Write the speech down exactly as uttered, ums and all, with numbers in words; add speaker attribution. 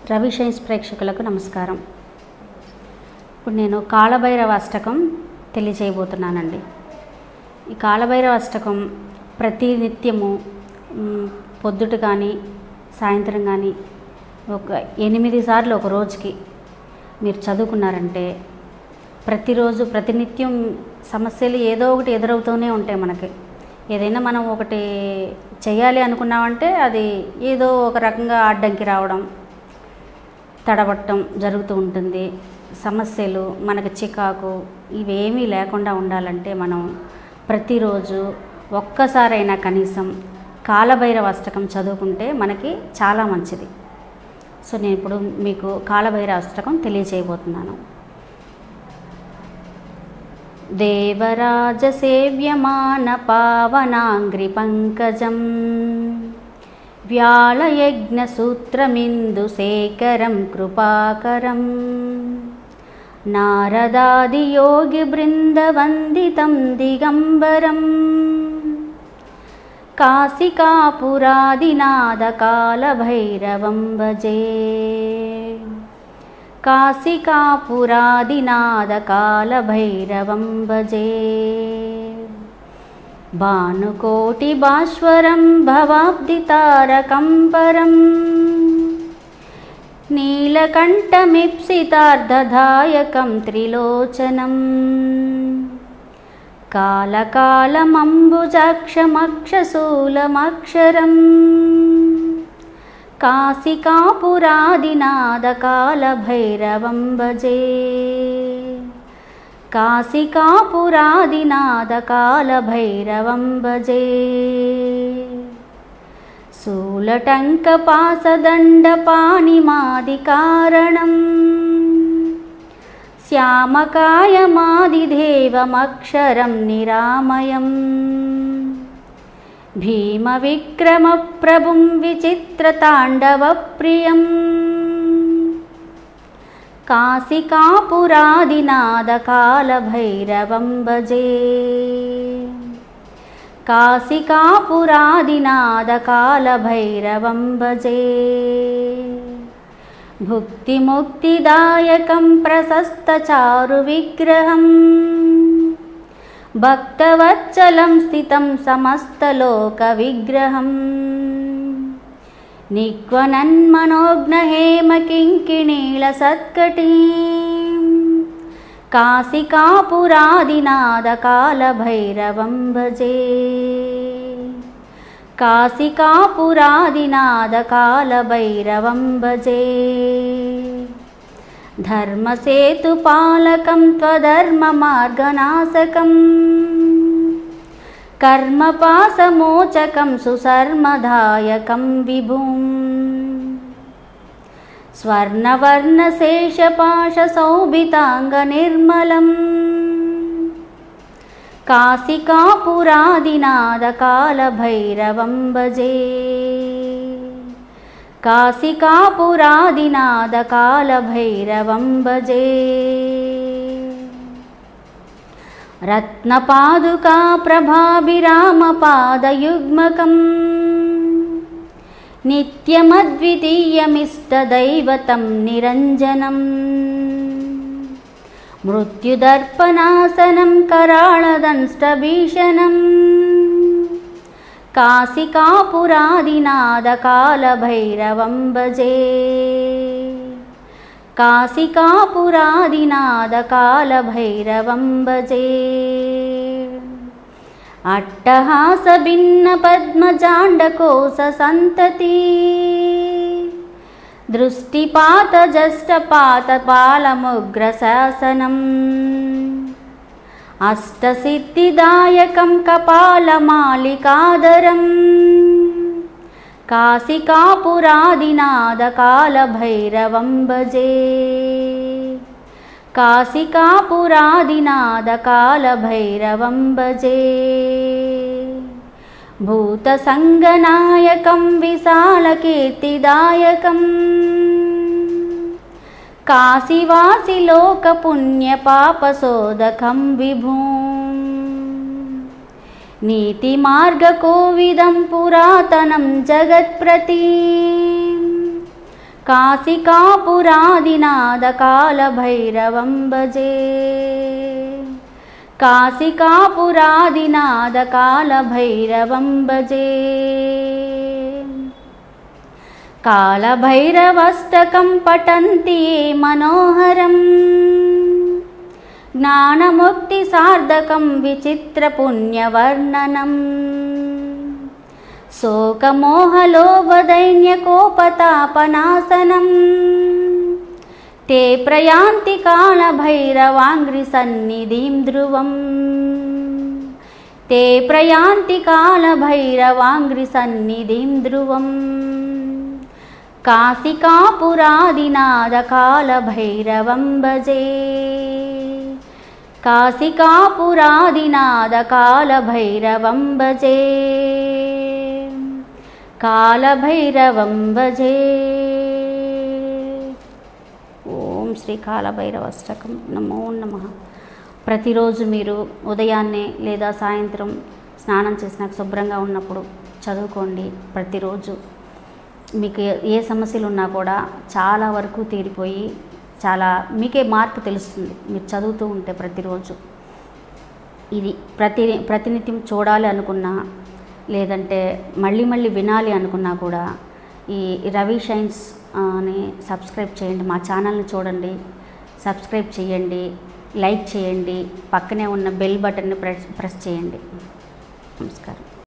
Speaker 1: Ravi shines ప్రేక్షకులకు నమస్కారం. ఇప్పుడు నేను కాళభైరవ అష్టకం తెలియజేయబోతున్నానండి. ఈ కాళభైరవ అష్టకం ప్రతి నిత్యము పొద్దుట కానీ సాయంత్రం కానీ ఒక ఎనిమిది సార్లు ఒక రోజుకి మీరు చదువుకున్నారంటే ప్రతిరోజు ప్రతినిత్యం సమస్యలు ఏదో ఒకటి ఎదురవుతూనే ఉంటాయి. మనకి ఏదైనా మనం ఒకటి చేయాలి అనుకున్నామంటే అది ఏదో ఒక రకంగా అడ్డంకి రావడం, తడబట్టడం జరుగుతూ ఉంటుంది. సమస్యలు, మనకు చికాకు ఇవేమీ లేకుండా ఉండాలంటే మనం ప్రతిరోజు ఒక్కసారైనా కనీసం కాళభైరవ అష్టకం చదువుకుంటే మనకి చాలా మంచిది. సో నేను ఇప్పుడు మీకు కాళభైరవ అష్టకం తెలియజేయబోతున్నాను. దేవరాజ సేవ్యమాన పావనాంగ్రి పంకజం వ్యాళయజ్ఞ సూత్రమిందు శేఖరం కృపాకరం నారదాది యోగి బృందవందితం దిగంబరం కాశికాపురాదినాద కాళభైరవం భజే కాశికాపురాదినాద కాళభైరవం భజే భానుకోటి భాస్వరం భవాబ్దితారకం పరం నీలకంఠమిప్సితార్ధదాయకం త్రిలోచనం కాళకాళమంబుజాక్షమక్షశూలమక్షరం కాశికాపురాదినాద కాళభైరవం భజే కాశికాపురాదినాద కాళభైరవం భజే శూలటంకపాసదండపాణిమాదికారణం శ్యామకాయమాదిదేవమక్షరం నిరామయం భీమవిక్రమప్రభుం విచిత్రతాండవప్రియం కాశికాపురాదినాద కాళభైరవం భజే కాశికాపురాదినాద కాళభైరవం భజే భుక్తిముక్తిదాయకం ప్రశస్తచారు విగ్రహం భక్తవత్సలం స్థితం సమస్తలోక విగ్రహం నిక్వనన్మనోజ్ఞహేమ కింకిణీల సత్కటీం కాశికాపురాదినాద కాళభైరవం భజే కాశికాపురాదినాద కాళభైరవం భజే ధర్మసేతుపాలకం త్వధర్మమార్గనాశకం కర్మపాసమోచకం సుశర్మదాయకం విభుం స్వర్ణవర్ణశేషపాశశోభితాంగనిర్మలం కాశికాపురాదినాద కాళభైరవం భజే కాశికాపురాదినాద కాళభైరవం భజే రత్నపాదుకా ప్రభాభిరామపాదయుగ్మకం నిత్యమద్వితీయమిష్టదైవతం నిరంజనం మృత్యుదర్పణాసనం కరాళదంష్టభీషణం కాశికాపురాదినాద కాళభైరవం భజే కాశికాపురాదినాద కాళభైరవం భజే అట్టహాస భిన్న పద్మజాండకోశ సంతతి దృష్టిపాత జష్టపాత పాలముగ్రశాసనం అష్టసిద్ధిదాయకం కపాలమాలికాదరం కాశికాపురాదినాద కాళభైరవం భజే కాశికాపురాదినాద కాళభైరవం భజే భూతసంగనాయకం విశాలకీర్తిదాయకం కాశీవాసిలోకపుణ్యపాపశోధకం విభుం నీతిమార్గకోవిదం పురాతనం జగత్ప్రతి काशिकापुरादिनाद कालभैरवं भजे काशिकापुरादिनाद कालभैरवं भजे कालभैरवष्टकं पठन्ति ये मनोहरं ज्ञानमुक्तिसार्धकं विचित्रपुण्यवर्णनम् शोकमोहलोभदैन्यकोपतापनाशनं ते प्रयान्ति कालभैरवाङ्घ्रिसन्निधिं ध्रुवम् ते प्रयान्ति कालभैरवाङ्घ्रिसन्निधिं ध्रुवम् काशिकापुरादिनाद कालभैरवं भजे काशिकापुरादिनाद कालभैरवं भजे कालभैरवं भजे। ఓం శ్రీ కాలభైరవాష్టకం నమో నమః। ప్రతిరోజు మీరు ఉదయాన్నే లేదా సాయంత్రం స్నానం చేసినాక శుభ్రంగా ఉన్నప్పుడు చదువుకోండి। ప్రతిరోజు మీకు ఏ సమస్యలు ఉన్నా కూడా చాలా వరకు తీరిపోయి చాలా మీకే మార్పు తెలుస్తుంది మీరు చదువుతూ ఉంటే ప్రతిరోజు। ఇది ప్రతి ప్రతినిత్యం చూడాలి అనుకున్నా లేదంటే మళ్ళీ మళ్ళీ వినాలి అనుకున్నా కూడా ఈ రవి షైన్స్ అని సబ్స్క్రైబ్ చేయండి। మా ఛానల్ని చూడండి, సబ్స్క్రైబ్ చేయండి, లైక్ చేయండి, పక్కనే ఉన్న బెల్ బటన్ని ప్రెస్ ప్రెస్ చేయండి। నమస్కారం।